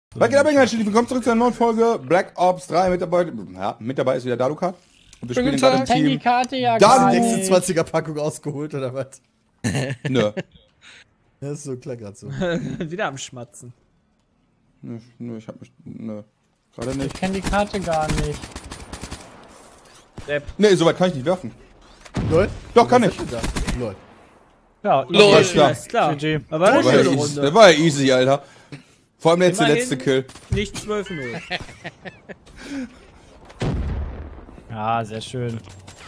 Was geht ab, England? Willkommen zurück zu einer neuen Folge Black Ops 3. Mit dabei ist wieder Dalukat. Und wir spielen gerade im Team. Die Karte ja Dann gar die nicht. 26er Packung ausgeholt oder was? Nö. Das ist so klar gerade so. Wieder am Schmatzen. Nö, ich hab mich. Nö. Gerade nicht. Ich kenne die Karte gar nicht. Nee, soweit kann ich nicht werfen. Lol? Doch, kann ich. Lol. Ja, LOL. Alles klar. Ist klar. GG. Aber Das das war, ist ja eine easy. Runde. Das war ja easy, Alter. Vor allem jetzt der Immerhin. letzte Kill. Nicht 12-0. Ja, sehr schön.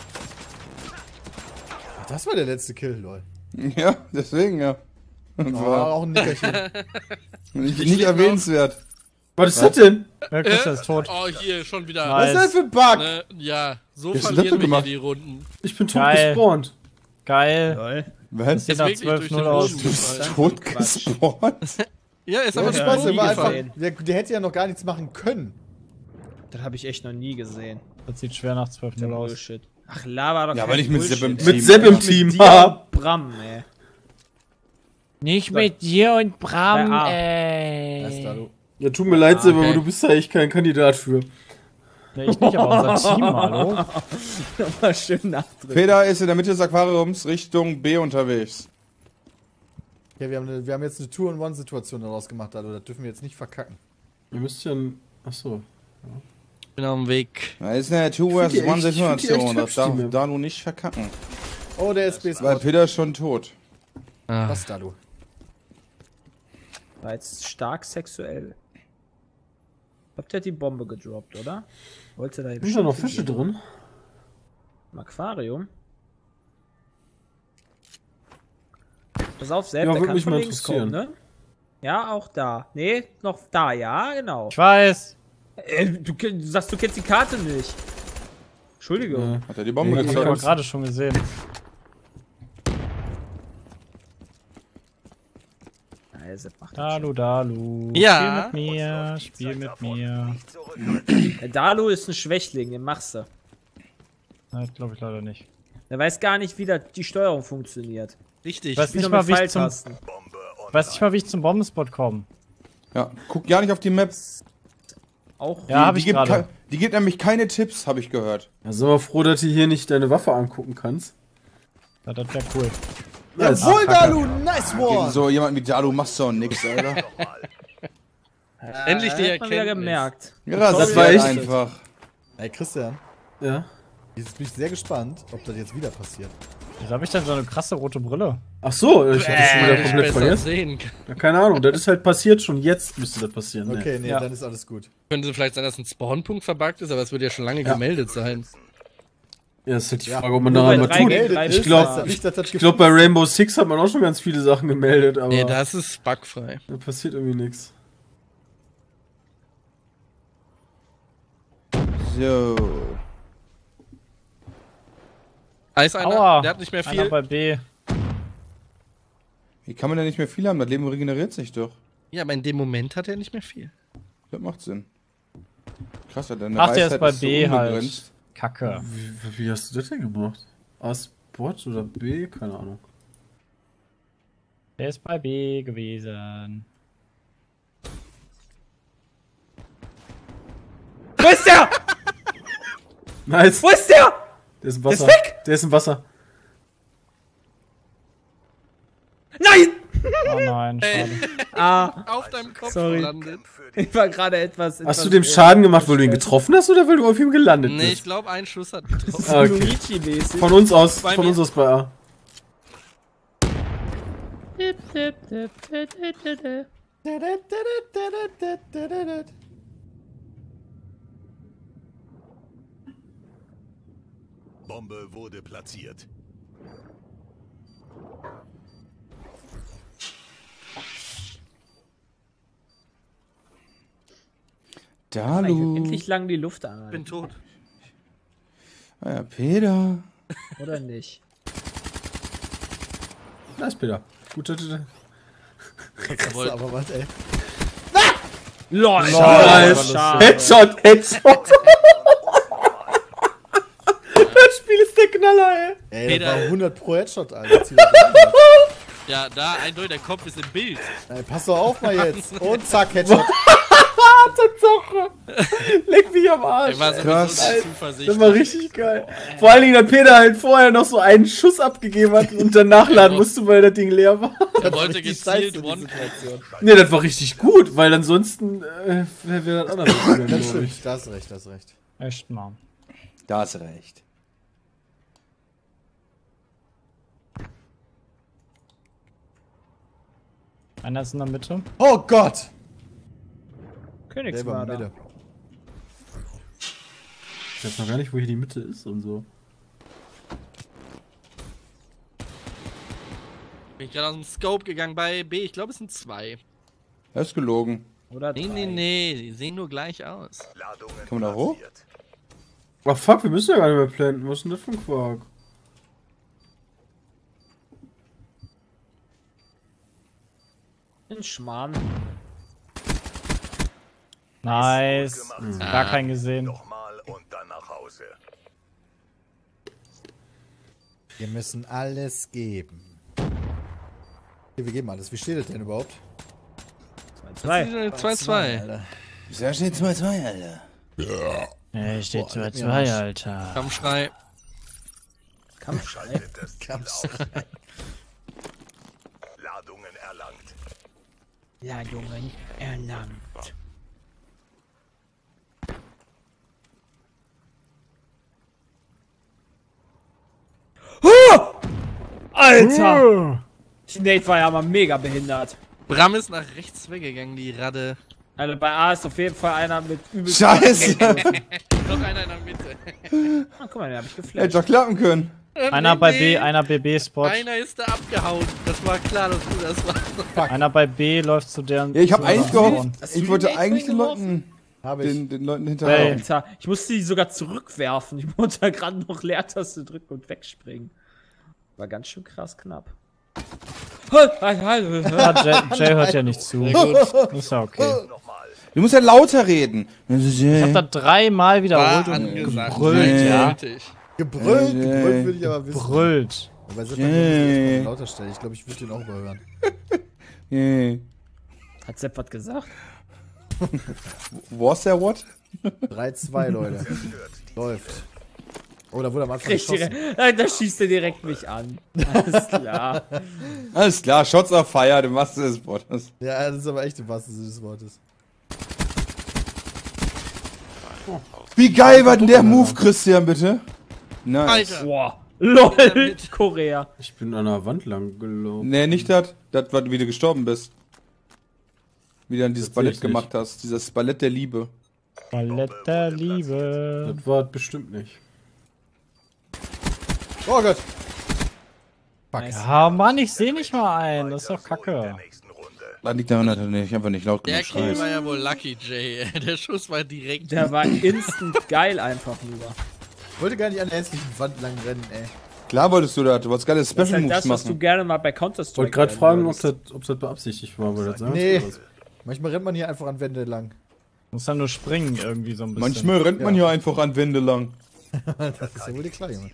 Das war der letzte Kill, lol. Ja, deswegen ja. Oh, auch ein Nickerchen. Nicht erwähnenswert. Was ist das denn? Ja, Christian ist tot. Oh, hier schon wieder. Nice. Was ist das für ein Bug? Ne, ja, so Was hast du verlieren wir gemacht? hier die Runden. Ich bin tot Geil. gespawnt. Geil. Was? Sieht nach wirklich durch 12-0 den aus. Boden Du bist gefallen. tot gespawnt. Ja, ist Ja, aber Spaß, der, war einfach, gefallen. der hätte ja noch gar nichts machen können. Das habe ich echt noch nie gesehen. Das sieht schwer nach 12-0 aus. Bullshit. Ach, Lava doch Ja, kein aber nicht mit Bullshit. Sepp im ey. Team. Mit Sepp im Mit Team. dir Ha. und Bram, ey. Nicht mit dir und Bram, Ja, Das ist da, du. Ja, tut mir leid, Sepp, okay. aber du bist ja echt kein Kandidat für. Nee, ich nicht, aber unser Team, hallo? Nochmal schön nachdrücken. Peter ist in der Mitte des Aquariums Richtung B unterwegs. Okay, wir haben jetzt eine Two-in-One-Situation daraus gemacht, also das dürfen wir jetzt nicht verkacken. Ihr müsst ja ein... Achso. Ich bin auf dem Weg. Da ist eine Ich find die echt Two-vs-One-Situation. Das hübsch, darf die Map. da nun nicht verkacken. Oh, der SB ist Weil out. Peter ist schon tot. Was da, du? War jetzt stark sexuell. Ich glaub, der hat die Bombe gedroppt, oder? Wollte da Sind da noch Fische drin? Im Aquarium? Pass auf, selbst, Ja, der würde kann mich von mal links kommen, interessieren. ne? Ja, auch da. Nee, noch da, ja, genau. Ich weiß. Du sagst, du kennst die Karte nicht. Entschuldigung. Hat er die Bombe Nee, Ich habe gezogen? aber gerade schon gesehen. Ja, Sepp macht das Dalu, Dalu. Ja. Spiel mit mir, spiel mit mir. schon. Der Dalu ist ein Schwächling, den machst du. Nein, glaube ich leider nicht. Der weiß gar nicht, wie die Steuerung funktioniert. Richtig. Ich weiß Wie nicht noch mal, mit wie ich zum, Pfeiltasten. weiß nicht mal, wie ich zum Bombenspot komme. Ja, guck gar nicht auf die Map. Auch Ja, habe ich gibt gerade. die gibt nämlich keine Tipps, habe ich gehört. Ja, sind wir froh, dass du hier nicht deine Waffe angucken kannst. Ja, das wäre cool. Jawohl, Dalu! Nice Gegen one! so jemanden wie Dalu machst du auch nix, Alter. Endlich die hat man wieder Erkenntnis. gemerkt. Ja, das war war echt- einfach. Ey, Christian, Ja. jetzt bin ich sehr gespannt, ob das jetzt wieder passiert. Wieso habe ich denn so eine krasse rote Brille? Ach so, ich hatte schon wieder Ich komplett besser vergessen. sehen kann. Ja, keine Ahnung, das ist halt passiert schon. Jetzt müsste das passieren. ne? Okay, nee, Ja. dann ist alles gut. Könnte vielleicht sein, dass ein Spawnpunkt verbuggt ist, aber es würde ja schon lange gemeldet sein. Ja, ist halt die Ja. Frage, ob man Nur daran bei mal 3 tut. gegen 3 Ich ist glaub- das- Nicht, dass das Ich glaube, bei Rainbow Six hat man auch schon ganz viele Sachen gemeldet, aber Nee, das ist bugfrei. da passiert irgendwie nichts. So. Da ist einer, Aua. der hat nicht mehr Einer viel. bei B. Wie kann man denn nicht mehr viel haben? Das Leben regeneriert sich doch. Ja, aber in dem Moment hat er nicht mehr viel. Das macht Sinn. Krass, ja, deine Ach, der ist Weisheit bei so B halt. unbegrenzt. Kacke. Wie hast du das denn gemacht? A Sport oder B? Keine Ahnung. Der ist bei B gewesen. Wo ist der? Nice! Wo ist der? Der ist im Wasser. Der ist weg! Der ist im Wasser. Nein! Oh nein, schade. Ah, Auf deinem Kopf Sorry. gelandet. ich war gerade etwas... Hast du dem Schaden gemacht, weil du ihn getroffen hast oder weil du auf ihm gelandet Nee, ich bist? glaube, ein Schuss hat getroffen. Ah, okay. Luigi-mäßig. Von uns aus, Bei von mir. uns aus bei A. Bombe wurde platziert. Dalu. Endlich lang die Luft Ich an. bin tot. Ah ja, Peter. Oder nicht? Nice, Peter. Gute Tüte. Jawohl. Aber was, ey. LOL! Nice. Schade. Headshot, Headshot. Das Spiel ist der Knaller, ey. Ey, Peter. das war 100 pro Headshot, Alter. Zieh das rein. Ja, da eindeutig, der Kopf ist im Bild. Ey, pass doch auf mal jetzt. Und zack, Headshot. Leck mich am Arsch. Der war so Krass. zuversichtlich. Das war richtig geil. Vor allen Dingen, dass Peter halt vorher noch so einen Schuss abgegeben hat und dann nachladen musste, weil das Ding leer war. Er wollte Richtig gezielt scheiße, die One. Situation. Ne, das war richtig gut, weil ansonsten wäre das anders gegangen, Das glaub ich. stimmt, da hast recht, da hast recht. Echt mal. Da hast du recht. Einer ist in der Mitte. Oh Gott! Der war in Königsmörder. der Mitte. Ich weiß noch gar nicht, wo hier die Mitte ist und so. Bin ich gerade aus dem Scope gegangen bei B. Ich glaube, es sind 2. Das ist gelogen. Oder Nee, nee, nee. Die sehen nur gleich aus. Ladungen Kann man da hoch? platziert. Oh fuck, wir müssen ja gar nicht mehr planten. Was ist denn das für ein Quark? ein Schmarrn. Nice. Gemacht. Gar keinen gesehen. Nochmal und dann nach Hause. Wir müssen alles geben. Okay, wir geben alles. Wie steht es denn überhaupt? 2-2. 2-2. Alter. Sehr steht 2-2, Alter. Steht Boah, 2-2, Arsch. Alter. Kampfschrei. Kampfschrei. Das Ziel aus. Ladungen erlangt. Ladungen erlangt. Alter! Nate war ja mal mega behindert. Bram ist nach rechts weggegangen, die Radde. Also bei A ist auf jeden Fall einer mit übelst. Scheiße! Noch einer in der Mitte. Ah, guck mal, den hab ich Hätte geflasht. doch klappen können. Einer bei B, einer BB-Spot. Einer ist da abgehauen. Das war klar, dass du das warst. Einer bei B läuft zu deren. Ja, ich habe zu eigentlich unserem gehofft, Spawn. ich wollte Nate eigentlich den reingeworfen? Leuten, Habe ich. den Leuten hinterher. Alter, ich musste die sogar zurückwerfen. Ich musste gerade noch Leertaste drücken und wegspringen. War ganz schön krass knapp. Ja, Jay hört ja nicht zu. Ist ja okay. Du musst ja lauter reden. Ich hab da 3-mal wiederholt War und angesagt. gebrüllt, ja. Eindeutig. Gebrüllt, gebrüllt würde ich aber wissen. Brüllt. Aber Sepp, man muss das erstmal lauter stellen. Ich glaube, ich würde den auch überhören. Yeah. Hat Sepp was gesagt? Was der what? 3-2, Leute. Läuft. Oh, da wurde am Anfang Richtig, geschossen. da schießt er direkt mich an. Alles klar. Alles klar, Shots auf Fire, du machst des Wortes. Ja, das ist aber echt im wahrsten Sinne des Wortes. Wie geil war denn der Move, Christian, bitte? Nice. Alter. Boah. LOL. Korea. Ich bin an der Wand lang gelaufen. Nee, nicht das. Das war, wie du gestorben bist. Wie du dann dieses Das sehe Ballett ich gemacht hast. Dieses Ballett der Liebe. Ballett der Liebe. Das war bestimmt nicht. Oh Gott. Ja, Mann, ich sehe nicht mal einen. Das ist doch kacke. Nächsten Runde. Das liegt daran, dass du nicht, einfach nicht laut Der genug Kill schreist. war ja wohl Lucky, Jay. Der Schuss war direkt. Der war instant geil einfach nur. Ich wollte gar nicht an der hässlichen Wand lang rennen, ey. Klar wolltest du das. Du wolltest geile Das ist Special halt Moves das, was du machen. gerne mal bei Ich Counter-Strike wollte gerade werden fragen, ob würdest. das beabsichtigt war, weil das sah Nee. ganz gut aus. Manchmal rennt man hier einfach an Wände lang. Muss dann nur springen irgendwie so ein bisschen. Manchmal rennt man hier einfach an Wände lang. Das ist ja wohl die Klar, Junge.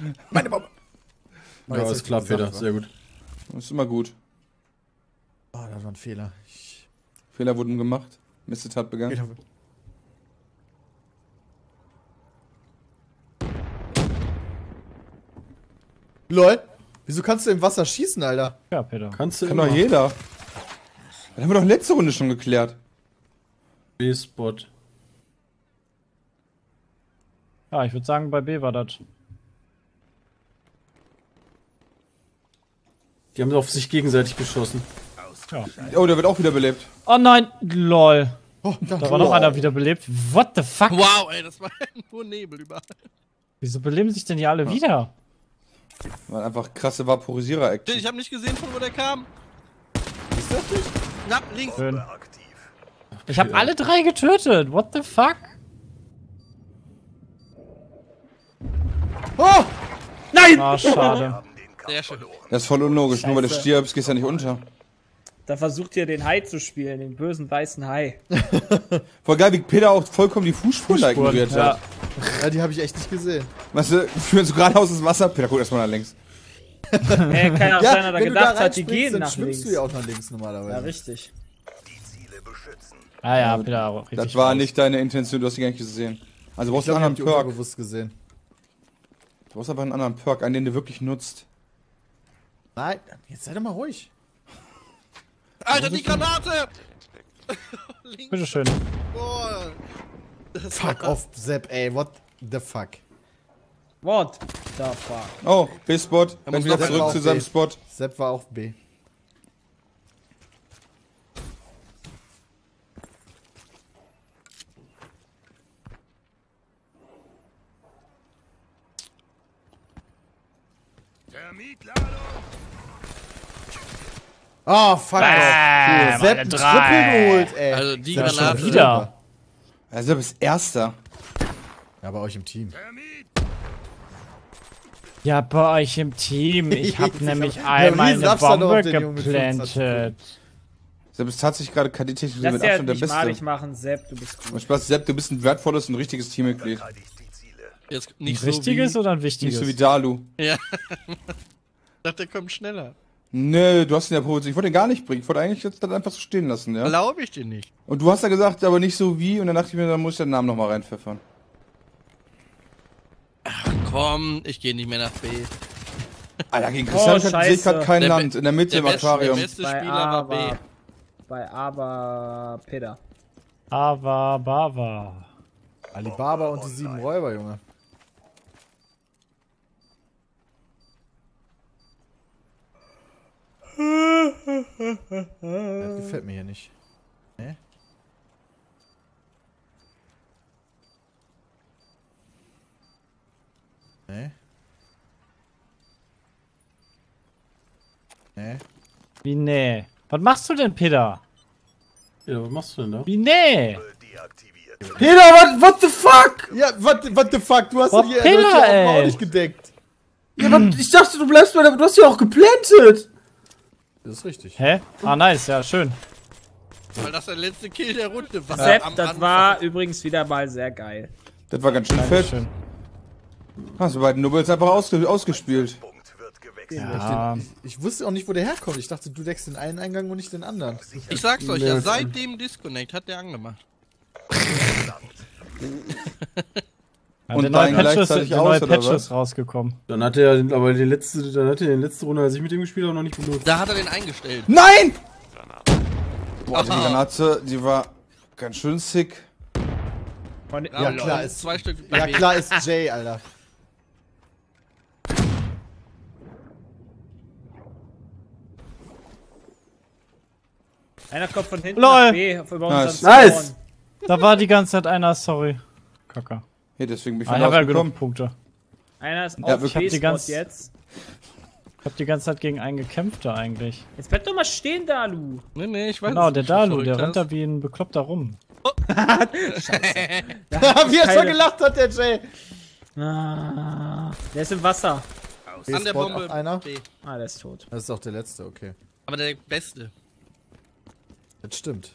Oh, Ja, jetzt ist hab klar, ich gesagt, Peter. Sehr gut. Das ist immer gut. Oh, das war ein Fehler. Fehler wurden gemacht. Missetat begangen. LOL. Wieso kannst du im Wasser schießen, Alter? Ja, Peter. Kannst du Kann doch jeder. Das haben wir doch letzte Runde schon geklärt. B-Spot. Ja, ich würde sagen, bei B war das. Die haben auf sich gegenseitig geschossen. Oh, der wird auch wieder belebt. Oh nein, lol. Oh, Da war noch einer wiederbelebt. What the fuck? Wow, ey, das war nur Nebel überall. Wieso beleben sich denn die alle wieder? War einfach krasse Vaporisierer-Action. Ich habe nicht gesehen, von wo der kam. Ist das nicht? Na, links. Schön. Aktiv. Ich habe alle 3 getötet. What the fuck? Oh! Nein! Ah, schade. Haben den Kampf Sehr schön. verloren. Das ist voll unlogisch. Nur weil du Scheiße. stirbst, gehst du ja nicht unter. Da versucht ihr den Hai zu spielen, den bösen weißen Hai. Voll geil, wie Peter auch vollkommen die Fußspuren da ignoriert Ja. hat. Ja, die habe ich echt nicht gesehen. Weißt du, führen so geradeaus ins Wasser. Peter, guck erstmal nach links. Kann ja auch sein, dass er gedacht hat, die gehen dann nach schwimmst links. du ja auch nach links normalerweise. Ja, richtig. Die Ziele beschützen. Ah ja, wieder auch richtig. Das war raus. nicht deine Intention, du hast die gar nicht gesehen. Also du brauchst Ich einen hab die anderen Perk. unbewusst gesehen. Du brauchst aber einen anderen Perk, einen, den du wirklich nutzt. Nein, jetzt sei doch mal ruhig. Alter, die Granate! Bitteschön. Boah. Fuck off, Sepp, ey, what the fuck. What the fuck? Oh, B-Spot. Wenn wieder Sepp war zurück auf zu seinem B. Spot. Sepp war auf B. Termitladung. Oh, fuck off. Sepp eine ein drei. Triple geholt, ey. Also die Sepp schon Granate. wieder. Also du bist Erster. Ja, bei euch im Team. Termit. Ja, bei euch im Team. Ich hab Ich nämlich hab- einmal riesen eine Abstand auf Bombe den Jungen mit 25 geplantet. Sepp ist tatsächlich gerade KD-technisch Lass mit dir halt Abstand der nicht malig Beste. machen, Sepp, du bist Und gut. Spaß, Sepp, du bist ein wertvolles und richtiges Teammitglied. Verteidigt die Ziele. Jetzt Ein nicht richtiges so oder ein Nicht wichtiges? so wie Dalu. wie... Ja. Ich dachte, der kommt schneller. Nö, du hast ihn ja provoziert. Ich wollte ihn gar nicht bringen. Ich wollte eigentlich jetzt dann einfach so stehen lassen, ja? Glaube ich dir nicht. Und du hast ja gesagt, aber nicht so wie. Und dann dachte ich mir, dann muss ich den Namen nochmal reinpfeffern. Komm, ich gehe nicht mehr nach B. Alter, gegen Christian sehe ich gerade kein Der Land. In der Mitte im Der Aquarium. beste Bei Spieler war B. Aber. Bei Aber. Peter. Aber, Bava. Alibaba und die 7 Räuber, Junge. Das gefällt mir hier nicht. Ne? Ne? Ne? Wie nee. Was machst du denn, Peter? Ja, was machst du denn da? Wie nee? Deaktiviert. Peter, what the fuck? Ja, what the fuck? Du hast Boah, ihn hier Pillar, auch ey. nicht gedeckt. Ja, aber ich dachte, du bleibst bei der... Du hast ja auch geplantet. Das ist richtig. Hä? Ah, nice, ja, schön. Weil das der letzte Kill der Runde war. Sepp, Am das Anfang. war übrigens wieder mal sehr geil. Das war ganz schön fett. Schön. Hast du beiden Nubbels einfach ausgespielt. Punkt wird gewechselt. Ja, Ich wusste auch nicht, wo der herkommt. Ich dachte, du deckst den einen Eingang und nicht den anderen. Ich sag's euch, ja, seit dem Disconnect hat der angemacht. Und der neue dein Patch ist, gleichzeitig der aus, neue oder Patch was? ist rausgekommen. Dann hat er aber die letzte Runde, als ich mit dem gespielt habe, noch nicht benutzt. Da hat er den eingestellt. Nein! Boah, die Granate, die war ganz schön sick. Ja, klar, ist, 2 Stück. ja, B. klar ist Jay, Alter. Einer kommt von hinten Lol. nach B, über Nice. unseren Nice. Spawn. Da war die ganze Zeit einer, sorry. Kacke. Hey, deswegen bin ich Ah, von ich hab ja rausgekommen. genug Punkte. Einer ist Ja, auf ich hab die B-Spot ganz- jetzt. Ich hab die ganze Zeit gegen einen gekämpft da eigentlich. Jetzt bleib doch mal stehen, Dalu. Nee, ich weiß Genau, nicht, der was du Dalu, der verrückt rennt hast. da wie ein Bekloppter rum. Wie er schon gelacht hat, der Jay. Ah, der ist im Wasser. An der Spot Bombe. auch einer. B. Ah, der ist tot. Das ist auch der letzte, okay. Aber der Beste. Das stimmt.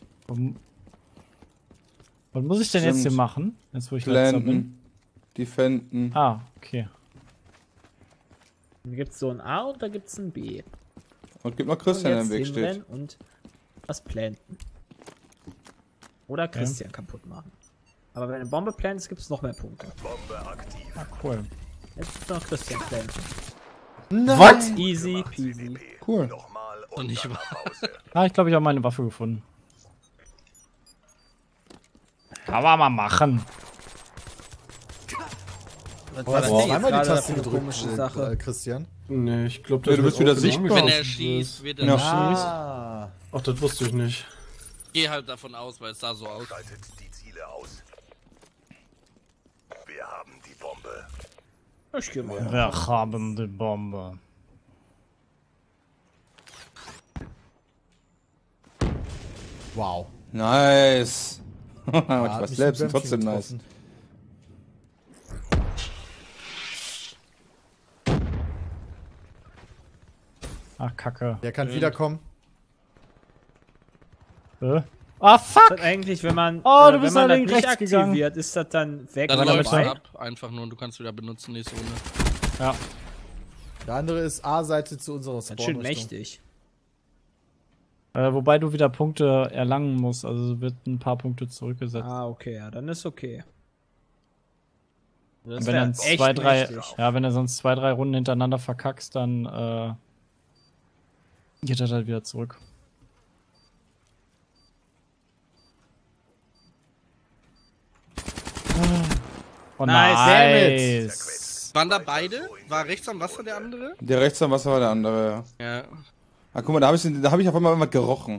Was muss ich denn jetzt Stimmt. hier machen? Jetzt wo ich letzter bin. Blenden. Defenden. Ah, okay. Dann gibt's so ein A und da gibt's ein B. Und gib noch Und Christian, der jetzt im Weg steht. hinrennen und was planten. Oder Christian kaputt machen. Aber wenn eine Bombe plantest, gibt's noch mehr Punkte. Bombe aktiv. Ah, cool. Jetzt gibt's noch Christian planten. Was? Easy peasy. Cool. Nochmal Und und nicht dann wahr. nach Hause. Ah, ich glaube, ich habe meine Waffe gefunden. Kann man mal machen. Was Oh, war das das ist einmal die gerade Taste für eine gedrückt, komische Sache? Christian. Nee, ich glaube, Nee, du bist wieder auch sichtbar. Wenn angeschlossen er schießt, wird er Ja. schießt. Ah. Ach, das wusste ich nicht. Geh halt davon aus, weil es sah so aus. Schaltet die Ziele aus. Wir haben die Bombe. Ich geh mal. Wir haben die Bombe. Wow. Nice. Hat was mich selbst ein und trotzdem Bämmchen nice. getroffen. Ach, Kacke. Der kann wiederkommen. Ah, fuck! Das eigentlich, wenn man, Oh, du wenn bist man nach das links nicht rechts gegangen. aktiviert, ist das dann weg Dann Weil oder damit läuft bei- ab. Einfach nur und du kannst wieder benutzen nächste Runde. Ja. Der andere ist A-Seite zu unserer Ganz schön Spawn-Richtung. mächtig. Wobei du wieder Punkte erlangen musst, also wird ein paar Punkte zurückgesetzt. Ah, okay, ja, dann ist okay. Das wenn wär dann echt 2, 3, mächtig. ja, wenn du sonst 2, 3 Runden hintereinander verkackst, dann geht das halt wieder zurück. Oh, Nice, Waren da beide? War rechts am Wasser der andere? Der rechts am Wasser war der andere, ja. Ja. Ah, guck mal, da hab ich auf einmal was gerochen.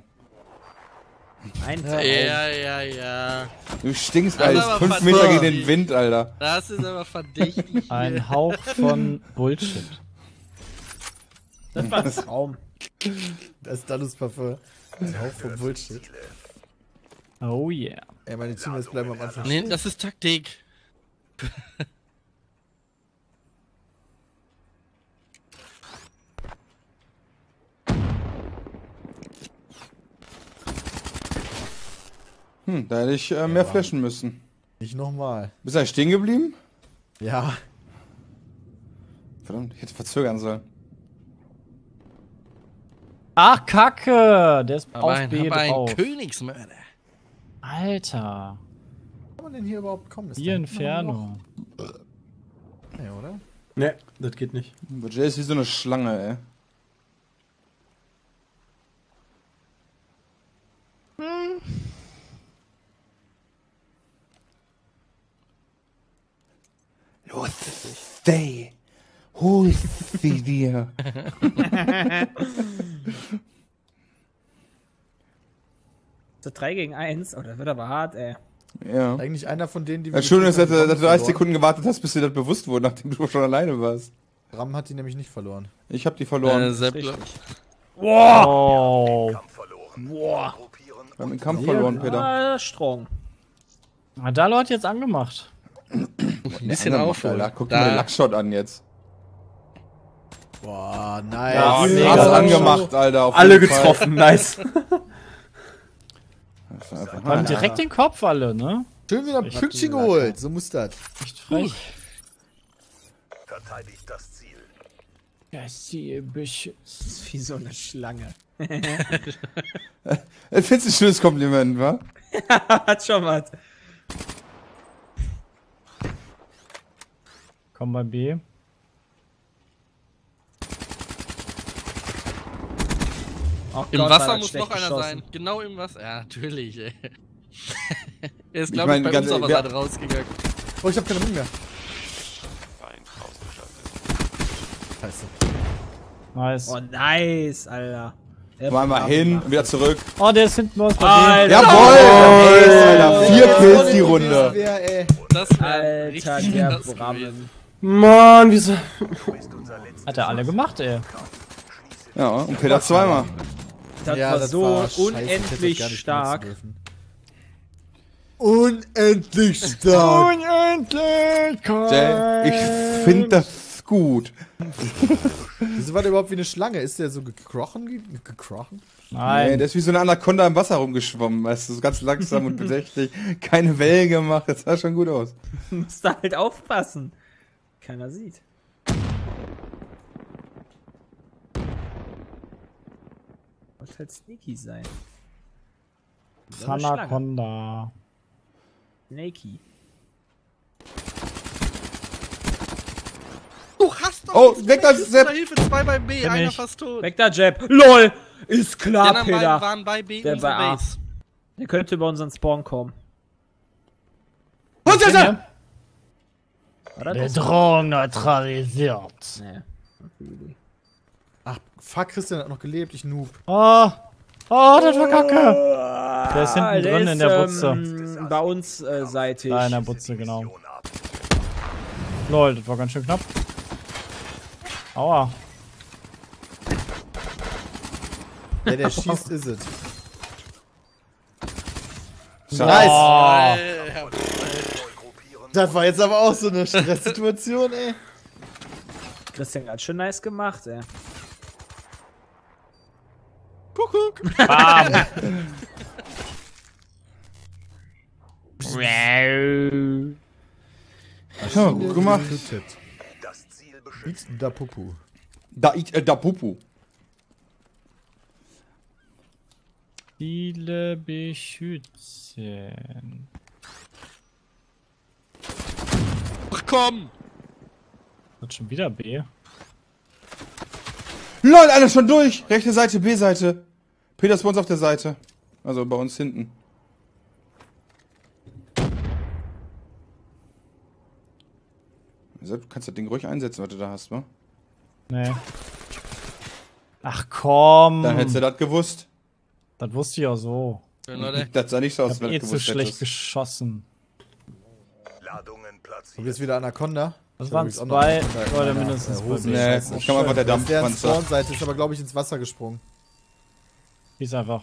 Ja. Du stinkst, Das ist Alter. aber 5 Meter gegen verdammt. den Wind, Alter. Das ist aber verdächtig. Ein Hauch von Bullshit. Das war ein Traum. Das ist Dalus Parfum. Ein Hauch von Bullshit. Oh yeah. Ey, meine Teammates bleiben am Anfang. Nee, das ist Taktik. Da hätte ich mehr flashen müssen. Nicht nochmal. Bist du eigentlich stehen geblieben? Ja. Verdammt, ich hätte verzögern sollen. Ach, Kacke! Der ist auf B Aber ein drauf. Königsmörder. Alter. Wie kann man denn hier überhaupt kommen? Ist Hier da Inferno. Nee, oder? Ne, das geht nicht. Budget ist wie so eine Schlange, ey. Los, stay. Hol sie dir. So 3 gegen 1, oh, das wird aber hart, ey. Ja. Eigentlich einer von denen, die Das Schöne ist, dass du 30 verloren. Sekunden gewartet hast, bis dir das bewusst wurde, nachdem du schon alleine warst. Ram hat die nämlich nicht verloren. Ich hab die verloren. Seppler. Oh. Kampf verloren. Boah. Gruppieren. Wir haben den Kampf verloren, Peter. Ah, strong. Dalo hat jetzt angemacht. Ein bisschen Alter, aufholen. guck dir mal den Lackshot an jetzt. Boah, nice. Ja, Krass mega. angemacht, Alter. Auf Alle jeden Fall. getroffen, nice. Das war einfach- Waren direkt den Kopf alle, ne? Schön wieder ein Pünktchen geholt. So muss das. Echt frech. Verteidigt das Ziel. Das Zielbüsch. Das ist wie so eine Schlange. Ich find's ein schönes Kompliment, wa? Hat schon was. Komm bei B. Oh Im Gott, war Wasser das muss schlecht noch einer geschossen. sein. Genau im Wasser. Ja, natürlich, ey. Er ist, Ich glaube mein, ich, bei ganz uns auf der ehrlich, Seite rausgegangen. Oh, ich hab keine Minen mehr. Scheiße. Nice. Oh, nice, Alter. Der Mal Programm hin macht. und wieder zurück. Oh, der ist hinten aus bei Alter. Jawohl! Alter, 4 Kills die Runde. Wer, ey? Das wäre Alter, richtig der nass gewesen. Programm. Mann, wieso? B. Hat er alle gemacht, ey. Ja, und Peter zweimal. Das war so war scheiße, ich hätte das unendlich gar nicht stark. benutzen dürfen. Unendlich stark. Unendlich! Jay, ich find das gut. Wieso war der überhaupt wie eine Schlange? Ist der so gekrochen? Gekrochen? Nee, Nein. der ist wie so eine Anaconda im Wasser rumgeschwommen, weißt du, so ganz langsam und bedächtig. Keine Wellen gemacht, das sah schon gut aus. Musst du halt aufpassen. Keiner sieht. Muss halt sneaky sein. So eine Schlange. Anaconda. Snaky. Du hast doch Oh, nichts weg da, Hilfe, Sepp. Hilfe, 2 bei B, Kenn einer ich. fast tot. Weg da, Jab. LOL! Ist Die klar, anderen beiden Peter. waren bei B Der unsere war A. Base. Der könnte über unseren Spawn kommen. Was ist War das das? Bedrohung neutralisiert. Nee. Ach, fuck, Christian hat noch gelebt, ich Noob. Oh. Oh, das war kacke. Der ist hinten drin in der Butze. Bei uns seitig. Da in der Butze, genau. Lol, das war ganz schön knapp. Aua. Wer der schießt, ist es. Nice. Oh. Das war jetzt aber auch so eine Stresssituation, ey. Christian hat schon nice gemacht, ey. Kuckuck. Bam. Ja, gut gemacht. Das Ziel bestimmt. Da Pupu. Da Pupu. Ziele beschützen. Ach komm! Wird schon wieder B. LOL, einer schon durch! Rechte Seite, B-Seite. Peter ist bei uns auf der Seite. Also bei uns hinten. Du kannst das Ding ruhig einsetzen, was du da hast, wa? Nee. Ach komm. Dann hättest du das gewusst. Das wusste ich auch so. Ja, Leute. Das sah nicht so aus, Ich wenn hab du eh das zu gewusst schlecht hättest. geschossen. Ladungen platziert. Und jetzt wieder Anaconda. Das Ich waren hab übrigens auch zwei noch Anaconda Leute in meiner, mindestens bei Hose. B. Nee, Scheiße. das kam einfach der Deren Dampfpanzer. Spawnseite ist aber, glaube ich, ins Wasser gesprungen. Die ist einfach.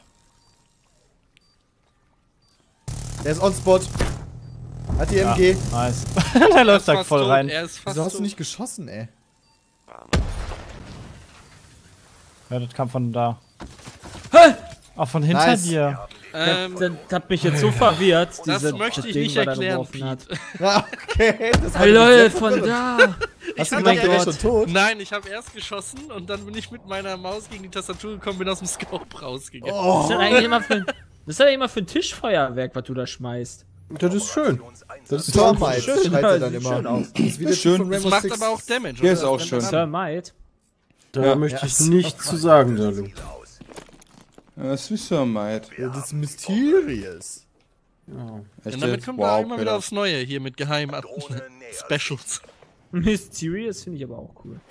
Der ist on spot. Hat die MG. Nice. Der läuft da Fast voll tot, rein. Er ist fast Wieso hast du tot. nicht geschossen, ey? Ja, das kam von da. Auch von hinter Nice. dir. Das hat mich jetzt so verwirrt, Das möchte ich Ding, nicht was er erklären, geworfen hat. Pete. Ja, okay. Das war Lol, von da. Hast du hab gedacht, der wäre ja- schon tot? Nein, ich habe erst geschossen und dann bin ich mit meiner Maus gegen die Tastatur gekommen, bin aus dem Scope rausgegangen. Was ist denn eigentlich immer für ein, das ist ja immer für ein Tischfeuerwerk, was du da schmeißt. Das ist schön. Das ist Thermite, Schön, schreit er ja, dann sieht immer. schön aus. Das ist wie der Schön. Typ von Das Rainbow macht Six. aber auch Damage. Hier oder? ist auch Das schön. brennt an. Thermite. Da Ja. möchte ich Ja. nichts zu sagen, Dalu. Das ist so, mate. Ja, das ist mysterious. Echt Und damit jetzt? kommen wir Wow, immer wieder Peter. aufs Neue hier mit geheimen Drohne nähert Specials. Mysterious finde ich aber auch cool.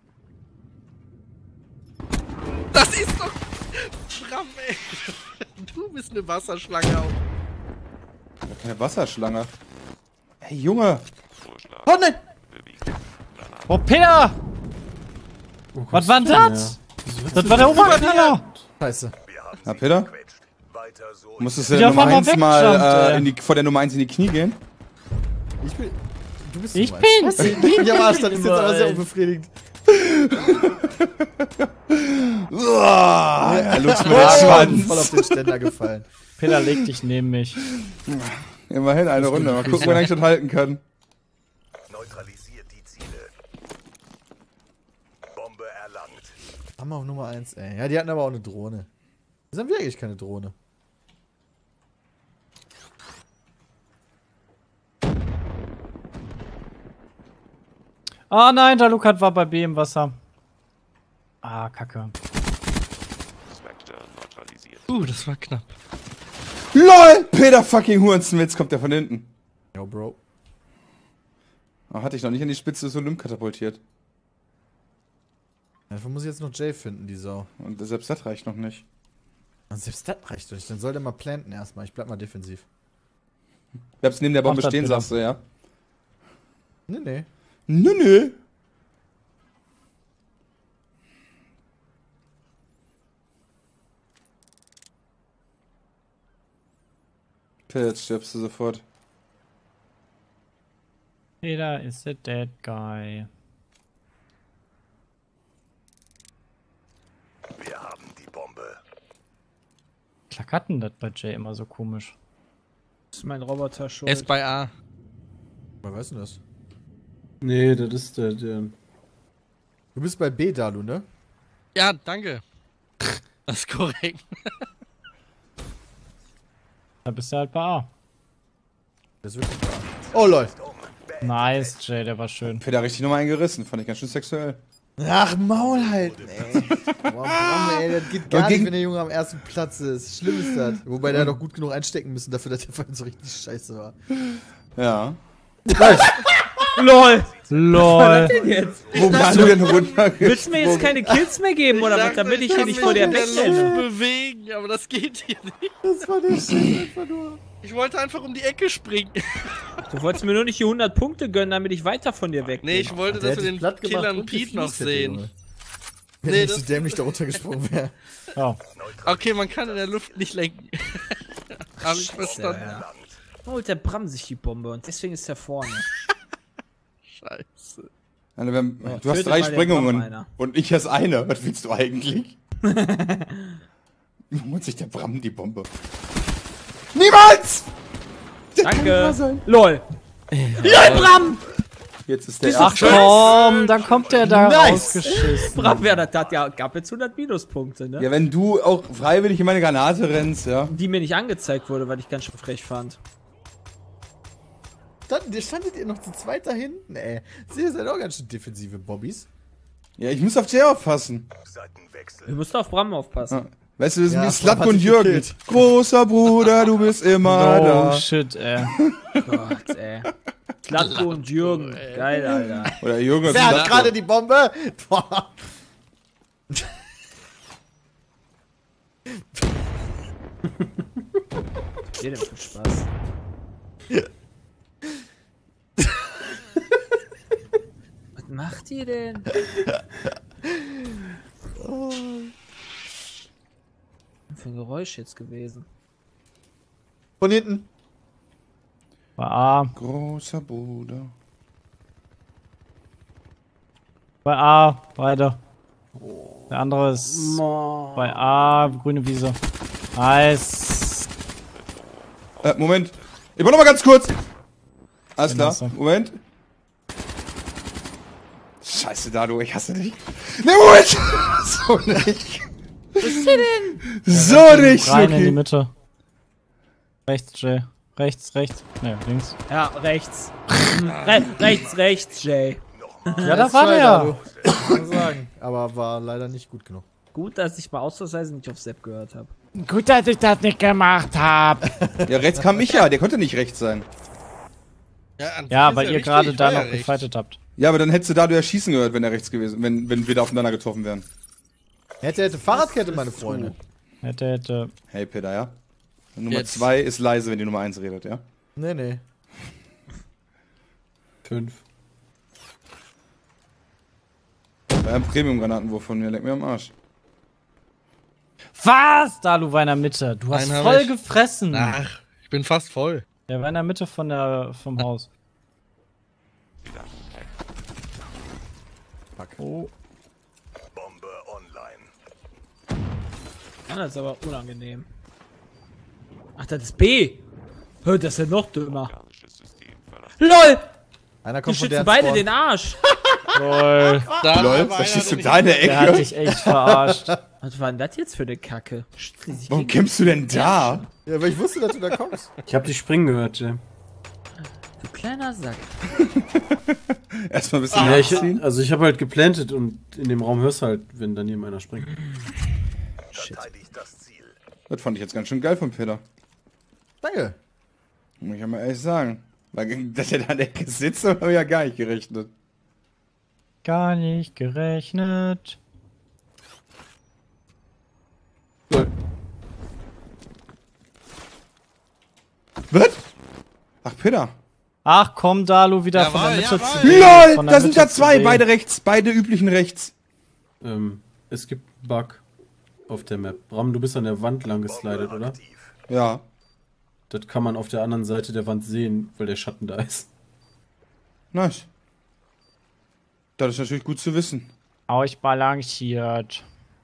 Das ist doch. Schramm, ey. Du bist eine Wasserschlange auch. Keine Wasserschlange. Hey, Junge! Oh nein! Oh, Peter! Was war denn das? Das war der Oberknaller! Scheiße. Wir haben Na, sie Peter? gequetscht. Weiter so. Musstest Wie du der der Nummer auf einmal 1 mal wegjumpt, ey. vor der Nummer 1 in die Knie gehen? Ich bin. Du bist Ich so bin's! Ja, Arsch, das ist jetzt aber sehr unbefriedigend. Er lutscht mir den Voll Schwanz. auf den Ständer gefallen. Peter, leg dich neben mich. Immerhin eine Runde. Mal gucken, wann ich das halten kann. Neutralisiert die Ziele. Bombe erlangt. Hammer auf Nummer 1, ey. Ja, die hatten aber auch eine Drohne. Jetzt haben wir eigentlich keine Drohne. Ah nein, der Lukat war bei B im Wasser. Ah, kacke. Das war knapp. LOL! Peter fucking Hurensen, jetzt kommt der von hinten. Yo, Bro. Oh, hatte ich noch nicht an die Spitze des Olymp katapultiert. Dafür muss ich jetzt noch Jay finden, die Sau. Und selbst das reicht noch nicht. Und selbst das reicht doch nicht. Dann soll der mal planten erstmal. Ich bleib mal defensiv. Bleibst neben der Bombe Mach das stehen, bitte. sagst du, ja? Nee. Nö. Peter, jetzt stirbst du sofort. Peter is a dead guy. Wir haben die Bombe. Klackerten das bei Jay immer so komisch. Das ist mein Roboter schon. Er ist bei A. Woher weißt du das? Nee, das ist der. Du bist bei B, Dalu, ne? Ja, danke. Das ist korrekt. Da bist du halt bei A. Das ist wirklich wahr. Oh, lol. Nice, Jay, der war schön. Peter richtig nochmal eingerissen, fand ich ganz schön sexuell. Ach, Maul halten, ey. Boah, Bram, ey, das geht gar nicht, wenn der Junge am ersten Platz ist. Schlimm ist das. Wobei der hat doch gut genug einstecken müssen dafür, dass der vorhin so richtig scheiße war. Ja. LOL! LOL. Jetzt? Wo bist du denn runter? Willst du mir jetzt keine Kills mehr geben oder was, damit ich hier nicht vor dir in der wegrenne? Luft bewegen, aber das geht hier nicht. Das war der Shit einfach nur. Ich wollte einfach um die Ecke springen. Du wolltest mir nur nicht die 100 Punkte gönnen, damit ich weiter von dir weg bin. Nee, ich wollte, Der dass hat wir dich den platt gemacht Killern und Pete noch gefliest hätte, sehen. Junge. Wenn Nee, nicht so das- dämlich da runtergesprungen wäre. Oh. Okay, man kann in der Luft nicht lenken. Hab ich verstanden. Ja. Oh, holt der Bram sich die Bombe und deswegen ist er vorne. Scheiße. Also, du hast tötet 3 mal den Bram Sprengungen einer. und ich erst eine. Was willst du eigentlich? Wo holt sich der Bram die Bombe? Niemals! Danke. LOL. LOL, Bram! Jetzt ist der Ach komm, dann kommt der da rausgeschissen. Brav, ja, das hat ja, gab jetzt 100 Minuspunkte, ne? Ja, wenn du auch freiwillig in meine Granate rennst, ja. Die mir nicht angezeigt wurde, weil ich ganz schön frech fand. Standet ihr noch zu zweit da hinten? Ey, ihr seid auch ganz schön defensive Bobbys. Ja, ich muss auf Jay aufpassen. Seitenwechsel. Du musst auf Bram aufpassen. Ja. Weißt du, das sind Ja, wie Slatko hat und dich Jürgen. gekillt. Großer Bruder, du bist immer Oh da. shit, ey. Gott, ey. Slatko und Jürgen. Geil, Alter. Oder Jürgen und Wer hat Slatko. gerade die Bombe? Boah. Dir denn für Spaß. Was macht ihr denn? Was für ein Geräusch jetzt gewesen? Von hinten. Bei A. Großer Bruder. Bei A. Weiter. Der andere ist bei A. Grüne Wiese. Nice. Moment. Ich war noch mal ganz kurz. Alles klar. Genosse. Moment. Scheiße, Dado, ich hasse dich. Ne, Moment! So nicht. Was ist hier denn? So nicht, Rein in die okay. Mitte. Rechts, Jay. Rechts, rechts. Ne, links. Ja, rechts. Rechts, Jay. Ja, da war der. Kann man sagen. Aber war leider nicht gut genug. Gut, dass ich mal ausnahmsweise nicht auf Sepp gehört habe. Gut, dass ich das nicht gemacht habe. Ja, rechts kam ich ja. Der konnte nicht rechts sein. Ja, weil ihr gerade da noch gefightet habt. Ja, aber dann hättest du Dado ja schießen gehört, wenn er rechts gewesen, wenn wir da aufeinander getroffen wären. Hätte Fahrradkette, meine Freunde. Hätte. Hey, Peter, ja? Nummer Jetzt. 2 ist leise, wenn die Nummer 1 redet, ja? Nee. 5. Bei einem Premium-Granatenwurf von mir, leck mir am Arsch. Was? Dalu war in der Mitte. Du hast Einen hab voll ich. gefressen. Ach, ich bin fast voll. Der war in der Mitte vom Haus. Oh. Bombe online. Ja, das ist aber unangenehm. Ach, das ist B. Hör, das ist ja noch dümmer. LOL! Einer Die kommt von der schützen beide Spawn. den Arsch. Lol. Lol, da schießt du da in der Der hat Ecke. dich echt verarscht. Was war denn das jetzt für eine Kacke? Schützen die sich Warum gegen- kämpfst du denn da? Ja, weil ich wusste, dass du da kommst. Ich hab dich springen gehört, Jay. Du kleiner Sack. Erstmal ein bisschen Ja, nachziehen. ich habe halt geplantet und in dem Raum hörst du halt, wenn daneben einer springt. Verteidigt das Ziel. Das fand ich jetzt ganz schön geil von Peter. Danke. Muss ich ja mal ehrlich sagen. Weil, dass er da in der Ecke sitzt, habe ich ja gar nicht gerechnet. Gar nicht gerechnet. Was? Ach, Peter. Ach komm, Dalu, wieder von der Jawohl, Mitte jawohl. zu B. LOL, Von der da sind Mitte ja zu zwei, B. beide rechts, beide üblichen rechts. Es gibt einen Bug auf der Map. Bram, du bist an der Wand lang geslidet, oder? Aktiv. Ja. Das kann man auf der anderen Seite der Wand sehen, weil der Schatten da ist. Nice. Das ist natürlich gut zu wissen. Ausbalanciert.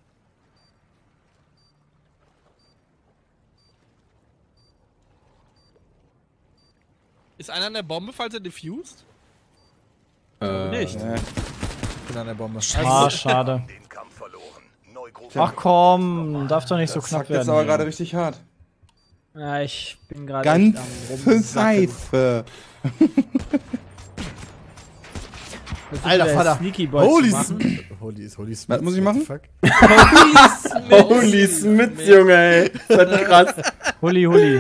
Ist einer an der Bombe, falls er diffused? Nicht. Ich bin an der Bombe. Ah, schade. Den Kampf verloren. Neugruppe. Ach komm, darf doch nicht so knapp Fuck jetzt werden. aber hier. gerade richtig hart. Ja, ich bin gerade Ganz echt am für Rumsacken. Seife. Versuch Alter wieder Vater. Sneaky Boy Holy zu machen. Holy Smith. Was muss ich machen? Fuck. Holy Smith, Junge, ey. Das ist krass. Huli, Huli.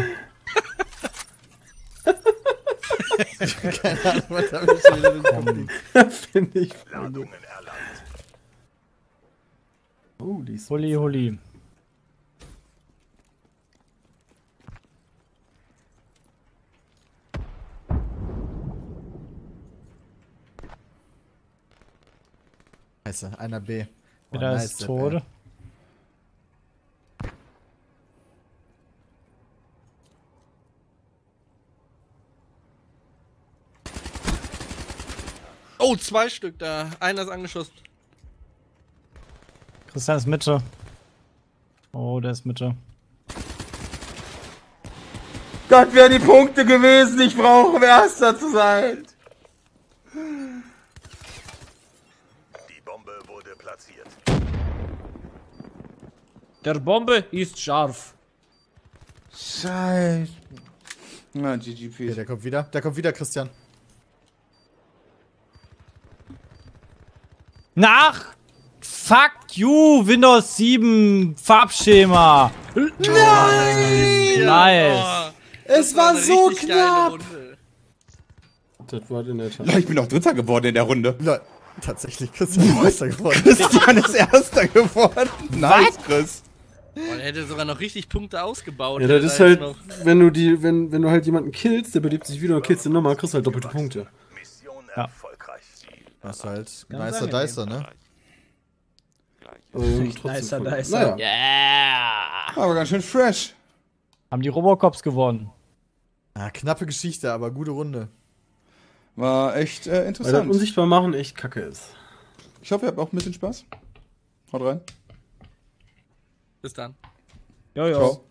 Keine Ahnung, was da mir schon wieder in den Kopf liegt. Finde ich. Ladungen erlangt. Holy Smith. Huli, Huli. Scheiße, einer B. Oh, Wieder nice, ist der tot. B. Oh, 2 Stück da. Einer ist angeschossen. Christian ist Mitte. Oh, der ist Mitte. Gott, wären die Punkte gewesen, ich brauche, um Erster zu sein. platziert. Der Bombe ist scharf. Scheiße. Na, GG, Okay, der kommt wieder. Der kommt wieder, Christian. Nach! Fuck you, Windows 7 Farbschema. Nein! Nice. Es war eine so richtig geile knapp! Runde. Das war in der Tat. Ich bin auch Dritter geworden in der Runde. Lol. Tatsächlich, Christian ist Meister geworden. Christian ist Erster geworden. Nice, Chris. Man hätte sogar noch richtig Punkte ausgebaut. Ja, das Hätte ist halt, noch- wenn du halt jemanden killst, der belebt sich wieder und killst den nochmal, kriegst du halt doppelte Punkte. Mission erfolgreich. Das ist halt Ganz nicer angenehm. Dicer, ne? Nicer Dicer. Naja. Yeah. Aber ganz schön fresh. Haben die Robocops gewonnen. Ah, knappe Geschichte, aber gute Runde. War echt Weil das interessant. unsichtbar machen echt kacke ist. Ich hoffe, ihr habt auch ein bisschen Spaß. Haut rein. Bis dann. Ja, ja. Ciao.